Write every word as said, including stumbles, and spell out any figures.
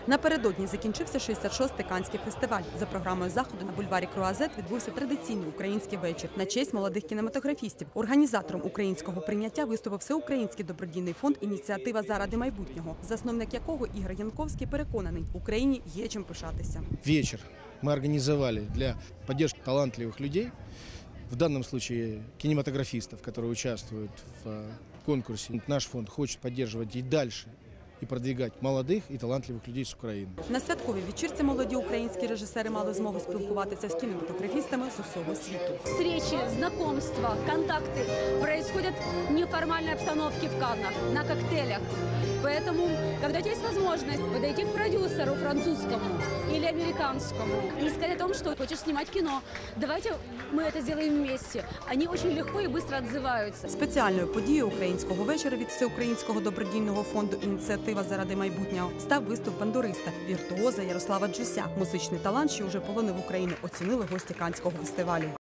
Напередодні закінчився шістдесят шостий Каннський фестиваль. За програмою заходу на бульварі Круазет відбувся традиційний український вечір на честь молодих кінематографістів. Організатором українського прийняття виступив Всеукраїнський добродійний фонд «Ініціатива заради майбутнього», засновник якого Ігор Янковський переконаний, Україні є чим пишатися. Вечер мы организовали для поддержки талантливых людей, в данном случае кинематографистов, которые участвуют в конкурсе. Наш фонд хочет поддерживать и дальше і продвигати молодих і талантливих людей з України. На святковій вечірці молоді українські режисери мали змогу спілкуватися з кінематографістами з усього світу. Встречи, знакомства, контакты происходят в неформальной обстановке в Каннах, на коктейлях. Поэтому, когда у тебя есть возможность подойти к продюсеру французскому или американскому и сказать о том, что хочешь снимать кино, давайте мы это сделаем вместе. Они очень легко и быстро отзываются. Спеціальною подією українського вечора від Всеукраїнського добродійного фонду «Ініціатива заради майбутнього» став виступ бандуриста, віртуоза Ярослава Джуся. Музичний талант, що вже полонив Україну, оцінили гості Каннського фестивалю.